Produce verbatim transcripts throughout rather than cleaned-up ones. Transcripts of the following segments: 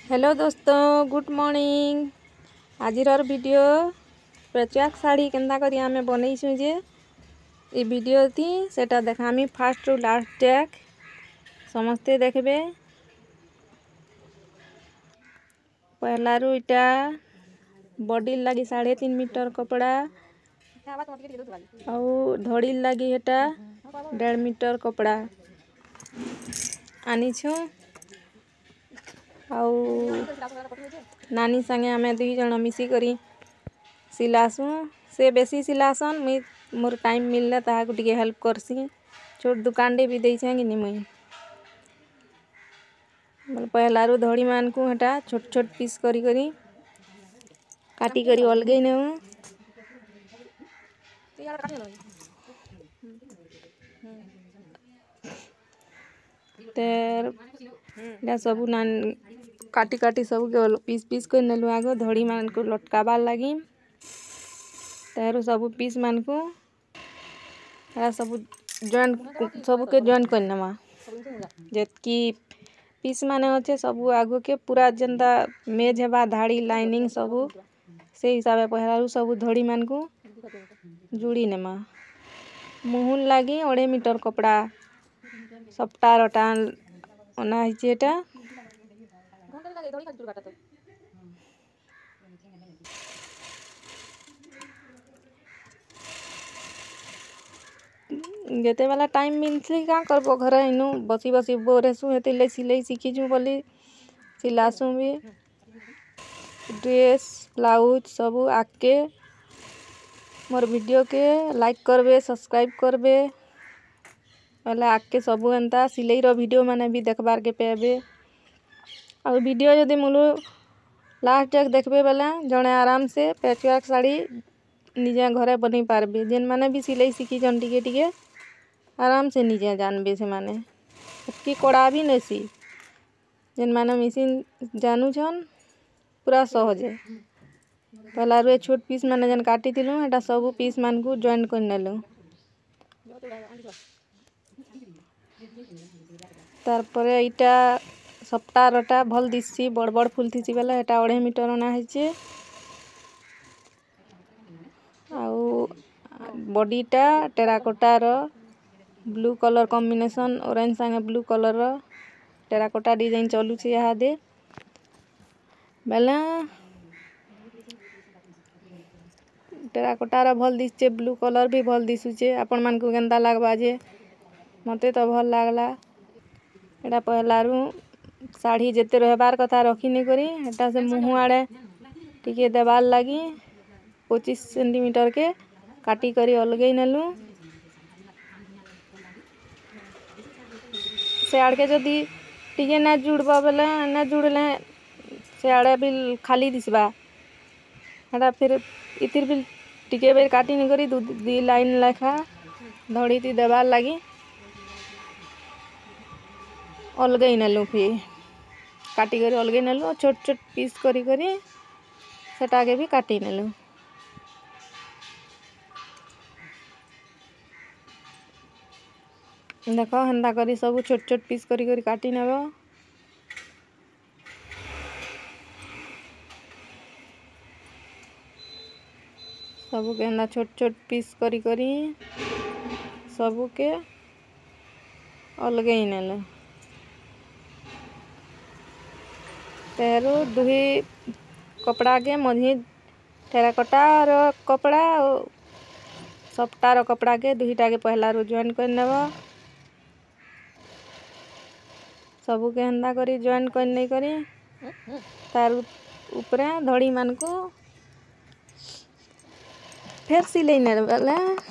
Hello दोस्तों, good morning. आजिर video पेचवाक साड़ी केंदा करी आमे बनईसु जे ये वीडियो थी सेटा देखामी फास्ट टू लास्ट टैक समस्ते देखबे। पहला रू इटा बॉडी लगी साढ़े तीन मीटर कपड़ा और धड़ी लगी हेटा डेढ़ मीटर कपड़ा आनी छु। आउ नानी संगे आमे दुई जन मिसी करी सिलासु। से बेसी सिलासन मुई मोर टाइम मिलले ताहाको टिके हेल्प करसी। छोट दुकान डे भी देइछे कि नी मुई। पहला रू धड़ी मान को हटा छोट छोट पीस करी करी काटी करी अलगई नेउ। तेर सब नान काटी काटी सब के पीस पीस कर नेलु। आगो धड़ी मान को लटकाबार लगी तेरु सब पीस मान को सब जॉइंट सब के जॉइंट कर नेमा। जेतकी पीस माने होचे सब आगो के पूरा जनता मेज हेबा धाड़ी लाइनिंग सब से हिसाब से पहला सब धड़ी मान को जुड़ी नेमा। मुहुन लगी अढ़े मीटर कपड़ा सप्ता रटा ओना हिचे एटा जेते वाला टाइम मिलथि का करबो घरे इनु बसी बसी बोर हेसु हेते ले सिलाई सिखिजु बोली सिलासु भी। ड्रेस ब्लाउज सब आके मोर वीडियो के लाइक करबे सब्सक्राइब करबे पहले आके सब एंता सिलाई रो वीडियो माने भी देखबार के पेबे। और वीडियो यदि मुलु लास्ट तक देखबे बेला जने आराम से पैचवर्क साड़ी निजे घरे बनी पारबे। जेन माने भी सिलाई सिखी जन टिके टिके आराम से निजे जानबे से माने की कोड़ा भी नेसी। जेन माने मशीन जानू छन पूरा सहज है। पहला रे छोट पीस माने जन काटी दिलु एटा सब पीस मान को जॉइन कर नेलु। तार परे इटा सप्ताह रटा भल दिसी बड़ बड़ फुल थीसी बेला एटा अढ़े मीटर ना हिचे। आउ बॉडीटा टेराकोटा रो ब्लू कलर कॉम्बिनेशन ऑरेंज संगे ब्लू कलर रो टेराकोटा डिजाइन चलू छे यहाँ दे बेला टेराकोटा रो भल दिसचे ब्लू कलर भी भल दिसुचे। आपण मान को केंदा लागबा जे मते तो भल लागला। एटा पहला रू साड़ी जेते रहबार कथा रखी नहीं करी एटा से मुहु आड़े टिके देवाल लगी पच्चीस सेंटीमीटर के काटी करी अलगई नेलु। से आड़ के जदी टिके ना जुड़बा बेले ना जुड़ले से आड़े भी खाली दिसबा एटा फिर इतिर भी टिके बेर काटी नहीं करी दु दी लाइन लेखा धड़ी ती देवार लगी अलगई नेलु। फिर काटी करी अलगई नेलु छोट छोट पीस करी करी सेटा के भी काटी नेलु। देखो हंदा करी सब छोट छोट पीस करी करी काटी नेबो। सब के हंदा छोट छोट पीस करी करी सब के अलगई नेलु। तेरु दुही कपड़ा के मझी टेराकोटा रो कपड़ा सप्ता रो कपड़ा के दुहीटा के पहला रो जॉइन कर नेबो। सब के हंदा करी जॉइन कर नहीं करी तार ऊपरे धड़ी मान को फिर सिलाई ने बेले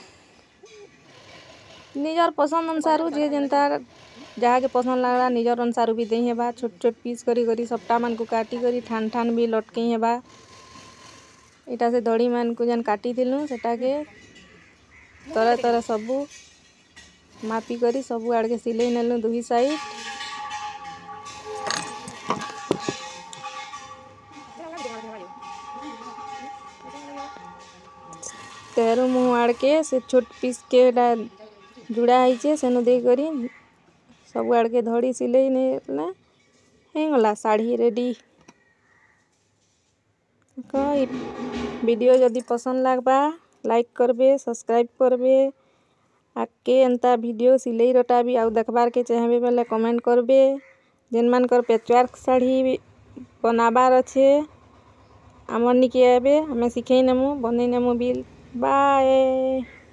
निजर पसंद अनुसार जे जनता जहाँ के पसंद लागला निजर अनुसार भी दही हेबा। छोट छोट पीस करी करी सप्ता मान को काटी करी ठान ठान भी लटकई हेबा। इटा से धड़ी मान को जन काटी दिलु सेटा के तरह तरह सब मापी करी सब आड़ के सिलाई नेलु दुही साइड। तेरु मुँह आड़ के से छोट पीस के जुड़ा है सेनु दे करी सब आड़ के धड़ी सिलाई ने हेगला साड़ी रेडी। तो वीडियो जदि पसंद लगबा लाइक करबे सब्सक्राइब करबे आके एंता वीडियो सिलाई रटा भी आउ देखबार के चाहबे बेले कमेंट करबे जेन मानकर पैचवर्क साड़ी बनाबार अच्छे आमर निके आबे हमें सिखाई नेमु बनै नेमु बिल बाय।